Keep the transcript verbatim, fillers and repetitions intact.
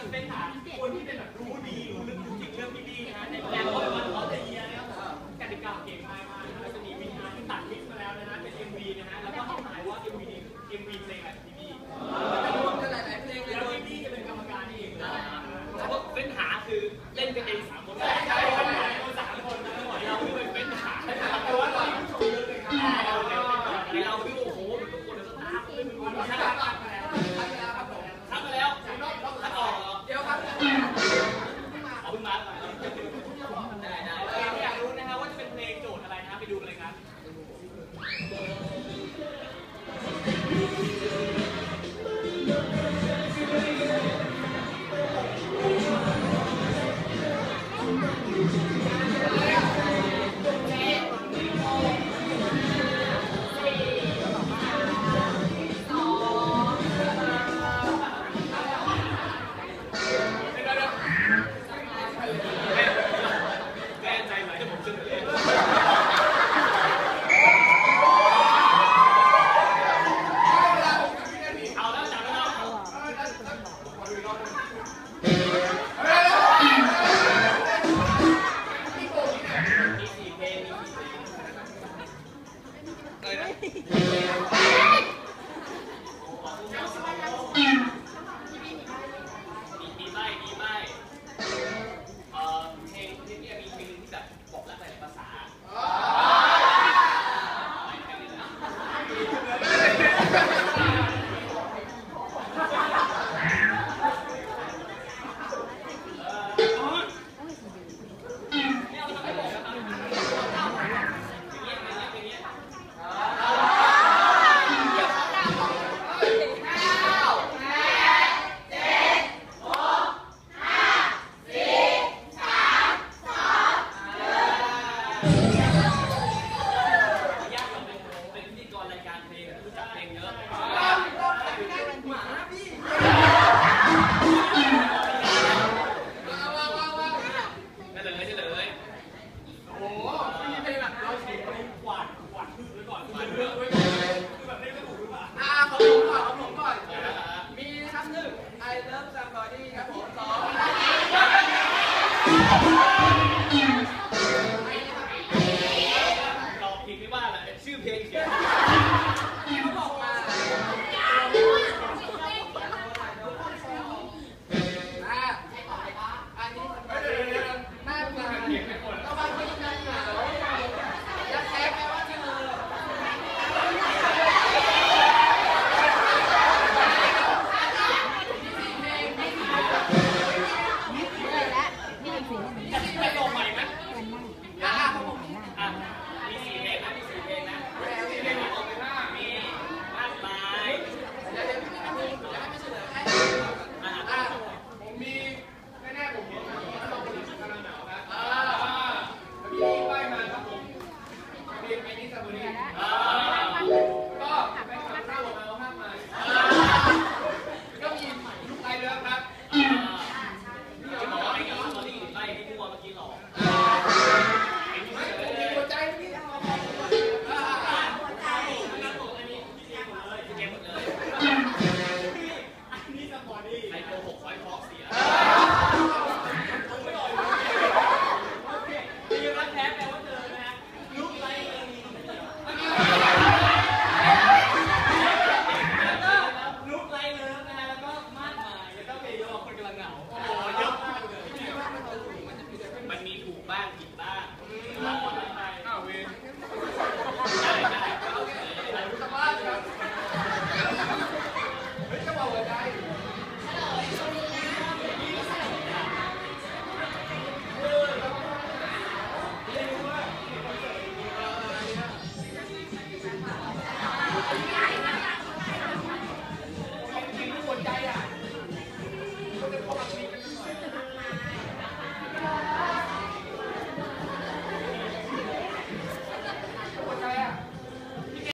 เป็นหาคนที่เป็นแบบรู้ดีรู้ลึกจริงเรื่องดีๆนะฮะในแนวของวันเขาจะเยียนะครับกติกาเก่งมากมากแล้วจะมีวิธีการที่ตัดมิกซ์มาแล้วนะฮะเป็น เอ็ม วี นะฮะแล้วก็ให้หมายว่า เอ็ม วี เอ็ม วี เพลงแบบดีๆจะรวมกันหลายๆเพลงแล้วดีๆจะเป็นกรรมการเองนะแล้วก็เป็นหาคือเล่นกันเองสามคนใช่ใช่สามคนนะเราไม่เป็นหาแต่ว่าเราผู้ชมเยอะเลยครับเราดูโอ้โหทุกคนจะตามเป็นคนที่รักมากแล้วครับผมทำมาแล้วถ้าออกเดี๋ยวครับเอาขึ้นมาได้ได้อยากรู้นะครับว่าจะเป็นเพลงโจทย์อะไรนะไปดูเลยครับ